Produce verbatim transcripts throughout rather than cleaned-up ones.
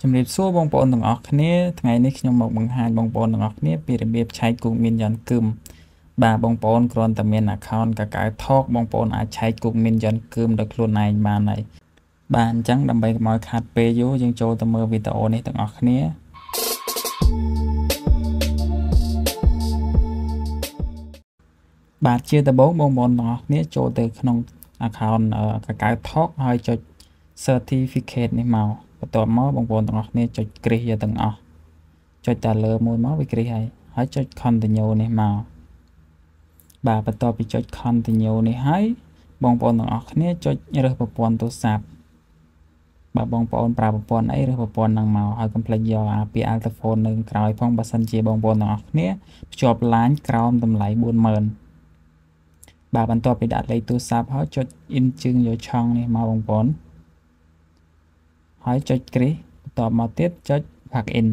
Chấm riệp xua bong bồn từng ọc khné ngày nayខ្ញុំមកបង្ហាញបងប្អូនទាំងអស់គ្នាពីរបៀបឆែកគូមានយន្តគឹមបាទបងប្អូនគ្រាន់តែមាន account កកៅ Talk បងប្អូនអាចឆែកគូមានយន្តគឹមដោយខ្លួនឯងបានហើយបាទអញ្ចឹងដើម្បីកុំឲ្យខាតពេលយូរយើងចូលទៅមើលវីដេអូនេះទាំងអស់គ្នាបាទជាដំបូងបងប្អូនទាំងអស់គ្នាចូលទៅក្នុង account កកៅ Talk ហើយចុច certificate នេះមកបន្ទាប់មកបងប្អូនទាំងអស់គ្នាចុចគ្រីសយកទាំងអស់ចុចតែលើមួយមកវាគ្រីសហើយហើយចុច continue នេះមកបាទបន្ទាប់ពីចុច continue នេះហើយបងប្អូនទាំងអស់គ្នាចុចរើសប្រព័ន្ធទូរស័ព្ទបាទបងប្អូនប្រើប្រព័ន្ធអីរើសប្រព័ន្ធហ្នឹងមកហើយកុំភ្លេចយកអាពី Altaphone នៅក្រោយផងបើសិនជាបងប្អូនទាំងអស់គ្នាភ្ជាប់ LAN ក្រោមតម្លៃ bốn mươi nghìn បាទបន្ទាប់ពីដាក់លេខទូរស័ព្ទហើយចុច in ជើងយកឆង់នេះមកបងប្អូនហើយចុចគ្រីសបន្ទាប់មកទៀតចុច plug in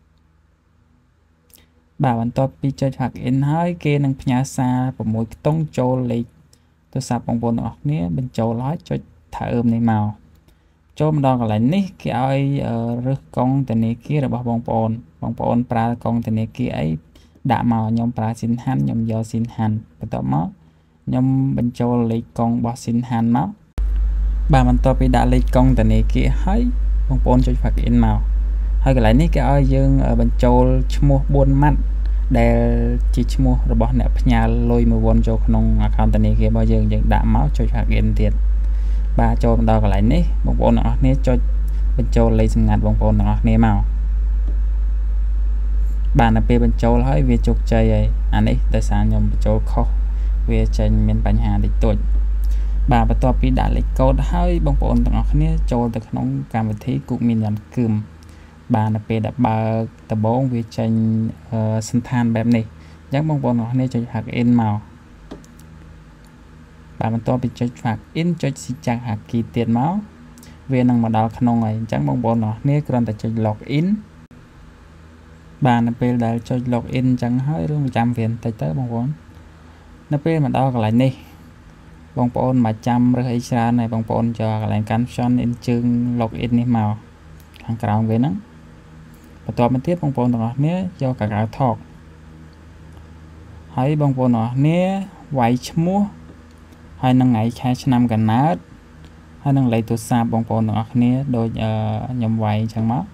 បាទបន្ទាប់ពីចុច plug in ហើយគេនឹងផ្ញើសារ 6 ខ្ទង់ចូលលេខទូរស័ព្ទបងប្អូនទាំងអស់គ្នាបញ្ចូលហើយចុចថើមនេះមកចូលមកដល់កន្លែងនេះគេឲ្យរើសកុងធនាគាររបស់បងប្អូនបងប្អូនប្រើកុងធនាគារអីដាក់មកខ្ញុំប្រើស៊ីនហាន់ខ្ញុំយកស៊ីនហាន់បន្ទាប់មកខ្ញុំបញ្ចូលលេខកុងរបស់ស៊ីនហាន់មកបាទបន្ទាប់ពីដាក់លេខកុងធនាគារហើយបងប្អូនចុច plug in មកហើយកន្លែងនេះគេឲ្យយើងបញ្ចូលឈ្មោះ bốn ម៉ាត់ដែលជាឈ្មោះរបស់អ្នកផ្ញើលុយមួយវ៉ុនចូលក្នុង account ធនាគាររបស់យើងយើងដាក់មកចុច plug in ទៀតបាទចូលមកដល់កន្លែងនេះបងប្អូនទាំងអស់គ្នាចុចបញ្ចូលលេខសម្ងាត់បងប្អូនទាំងអស់គ្នាមកបាទនៅពេលបញ្ចូលហើយវាជោគជ័យហើយអានេះដោយសារខ្ញុំបញ្ចូលខុសវាចេញមានបញ្ហាតិចតួចបាទបន្ទាប់ពីដាក់លេខកូដហើយបងប្អូនទាំងអស់គ្នាចូលទៅក្នុងកម្មវិធីគូមានយន្តគឹមបាទនៅពេលដែលបើកដំបូងវាចេញសន្តានបែបនេះអញ្ចឹងបងប្អូនទាំងអស់គ្នាចុច plug in មកបាទបន្ទាប់ពីចុច plug in ចុចស៊ីចាក់ហាគីទៀតមកវានឹងមកដល់ក្នុងហើយអញ្ចឹងបងប្អូនទាំងអស់គ្នាគ្រាន់តែចុច log in បាទនៅពេលដែលចុច log in អញ្ចឹងហើយរឿងចាំវាបន្តិចទៅបងប្អូននៅពេលមកដល់កន្លែងនេះបងប្អូនមកចាំរើសអីច្រើនហើយបងប្អូនចូលកន្លែង caption អ៊ីនជើង log in នេះមកខាងក្រោមវាហ្នឹងបន្ទាប់មកទៀតបងប្អូនទាំងអស់គ្នាយកកកៅ Talk ហើយបងប្អូនទាំងអស់គ្នាវាយឈ្មោះហើយនឹងថ្ងៃខែឆ្នាំកំណើតហើយនឹងលេខទូរស័ព្ទបងប្អូនទាំងអស់គ្នាដូចខ្ញុំវាយអញ្ចឹងមក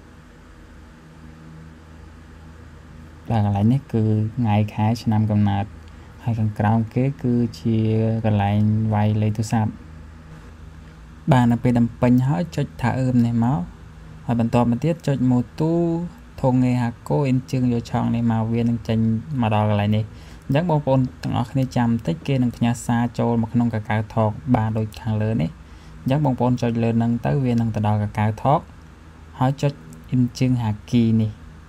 បាទកន្លែងនេះគឺថ្ងៃខែឆ្នាំកំណើតហើយខាងក្រោមគេគឺជាកន្លែងវាយលេខទូរស័ព្ទបាទនៅពេលដំពេញហើយចុចថើមនេះមកហើយបន្តមកទៀតចុចម៉ូទូធងងារហាកូអ៊ីនជើងយកឆង់នេះមកវានឹងចេញមកដល់កន្លែងនេះអញ្ចឹងបងប្អូនទាំងអស់គ្នាចាំបន្តិចគេនឹងផ្ញើសារចូលមកក្នុងកកៅ Talk បាទដូចខាងលើនេះអញ្ចឹងបងប្អូនចុចលើនឹងទៅវានឹងទៅដល់កកៅ Talk ហើយចុចអ៊ីនជើងហាគីនេះ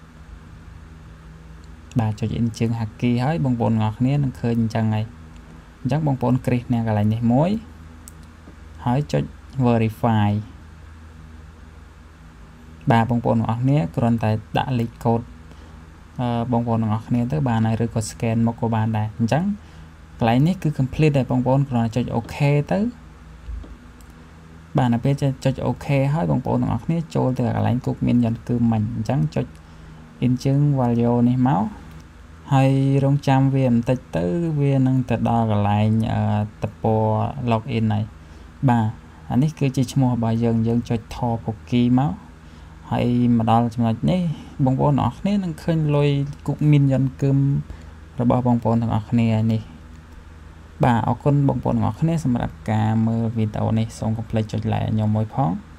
បាទចុចអ៊ីនជើងហាគីហើយបងប្អូនទាំងអស់គ្នានឹងឃើញអញ្ចឹងហើយអញ្ចឹងបងប្អូនគ្រីសនៅកន្លែងនេះមួយហើយចុច verify បាទបងប្អូនទាំងអស់គ្នាគ្រាន់តែដាក់លេខកូដអឺបងប្អូនទាំងអស់គ្នាទៅបានហើយឬក៏ scan មកក៏បានដែរអញ្ចឹងកន្លែងនេះគឺ complete ដែរបងប្អូនគ្រាន់តែចុច OK ទៅបាទនៅពេលចុច OK ហើយបងប្អូនទាំងអស់គ្នាចូលទៅកន្លែងគូមានយន្តគឹមមិញអញ្ចឹងចុច in ជើង value នេះមកហើយរងចាំវាបន្តិចទៅវានឹងទៅដល់កន្លែងតពណ៌ login ហើយបាទអានេះគឺជាឈ្មោះរបស់យើងយើងចុចថត cookie មកហើយមកដល់ចំណុចនេះបងប្អូនទាំងអស់គ្នានឹងឃើញលុយគូមានយន្តគឹមរបស់បងប្អូនទាំងអស់គ្នានេះបាទអរគុណបងប្អូនទាំងអស់គ្នាសម្រាប់ការមើលវីដេអូនេះសូមកុំភ្លេចចុច like ខ្ញុំមួយផង